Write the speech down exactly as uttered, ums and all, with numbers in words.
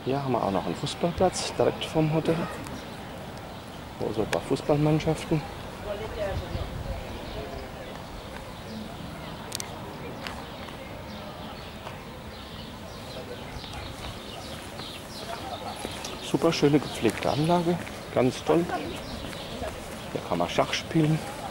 Hier haben wir auch noch einen Fußballplatz direkt vom Hotel. Wo so ein paar Fußballmannschaften. Super schöne gepflegte Anlage, ganz toll. Hier kann man Schach spielen.